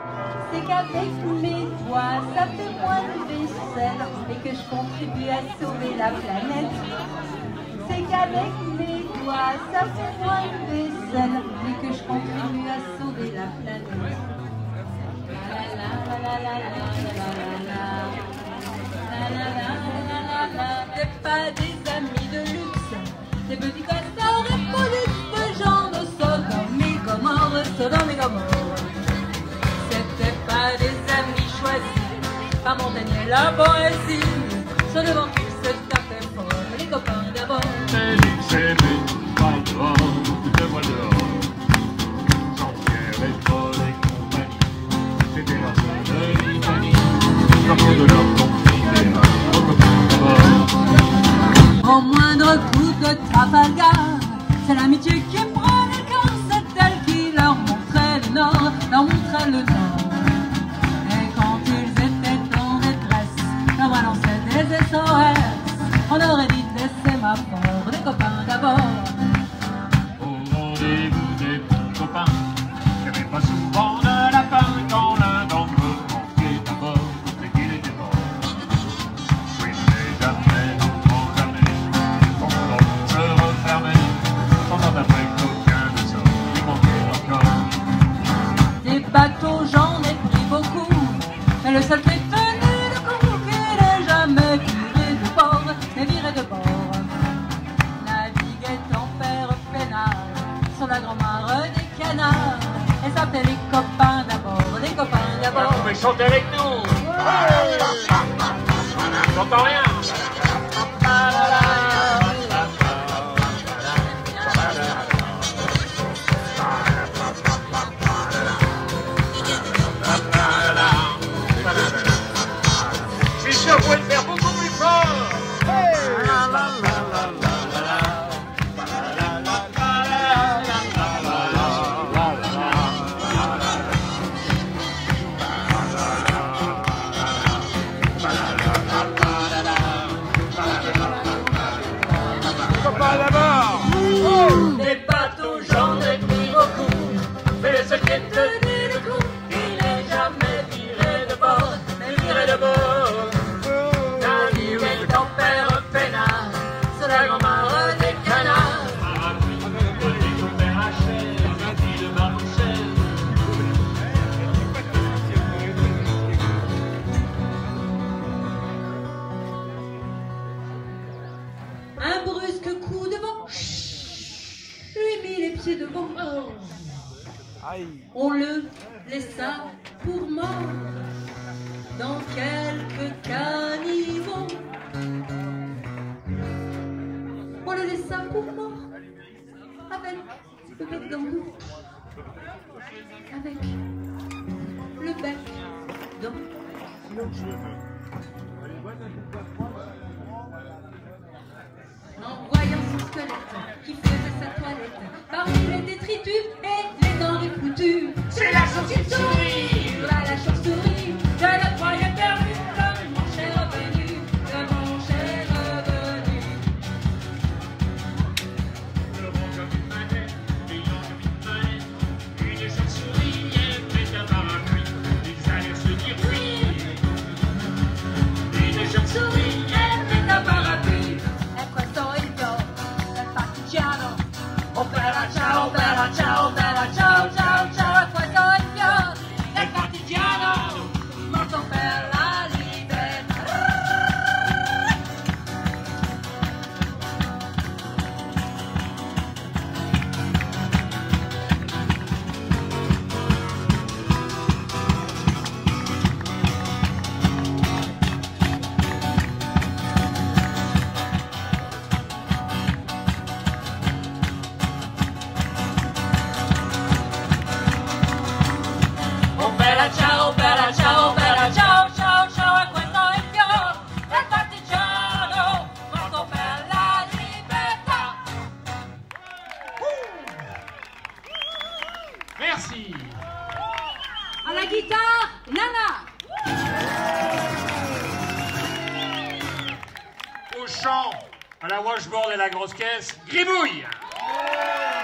C'est qu'avec mes doigts, ça fait moins de vaisselle et que je contribue à sauver la planète. C'est qu'avec mes doigts, ça fait moins de vaisselle et que je contribue à sauver la planète. La la la la la la la la la. T'es pas des amis de luxe, des petits costards et polices, des gens de Sodome et Gomorrhe, Sodome et Gomorrhe. C'était pas des amis choisis par Montaigne et la poésie. Sur le ventre, c'est tout à fait fort, les copains d'abord. C'est pas dehors, foutez-moi dehors. Jean-Pierre et Paul et compagnie, c'était leur seule litanie. Comment de leur compter, aux copains d'abord. Au moindre coup de Trafalgar, c'est l'amitié qui prend les corps, c'est elle qui leur montrait le nord, leur montrait le nord. Et quand ils étaient en détresse, leur balançait des SOS. On aurait dit des sémaphores, des copains d'abord. Au rendez-vous des bons copains, y'avait pas souvent de lapin quand l'un d'entre eux manquait d'abord, c'est qu'il était mort. Oui, mais jamais, non, jamais, quand l'homme se refermait, pendant après qu'aucun ne sort, il manquait encore. Des bateaux, j'en ai pris beaucoup, mais le seul qui est tenu le coup, qui n'est jamais viré de bord, n'est viré de bord. Naviguait en père peinard sur la grand-mare des canards, et s'appelait les copains d'abord, les copains d'abord. Vous pouvez chanter avec nous. J'entends rien. Je suis sûr que vous pouvez le faire beaucoup plus fort. Des bateaux, j'en ai pris beaucoup, mais le seul qui est tenu le coup, il n'est jamais viré de bord, mais viré de bord. Naviguait en père peinard sur la grand-mare des canards. Un brusque coup de vent lui mit les pieds devant. On le laissa pour mort dans quelques caniveaux. On le laissa pour mort avec le bec dans l'eau, avec le bec dans l'eau. En voyant son squelette qui faisait sa toilette parmi les détritus et les denrées foutues. C'est la chauve-souris. Voilà la chauve-souris, je le croyais perdu, de mon cher revenu, de mon cher revenu. Le rond comme une manette, brillant comme une manette, une chauve-souris aimait un parapluie, ils allaient se dire oui. Une chauve-souris aimait un parapluie. E questo è il do, del partigiano. Oh bella ciao, bella ciao, bella ciao, ciao, ciao. E questo è il fior del partigiano, morto per la libertà. Oh bella ciao, bella ciao, bella ciao, ciao, ciao. E questo è il fior del partigiano, morto per la libertà. Merci. À la guitare, Nana. Au chant, à la washboard et la grosse caisse, Gribouille.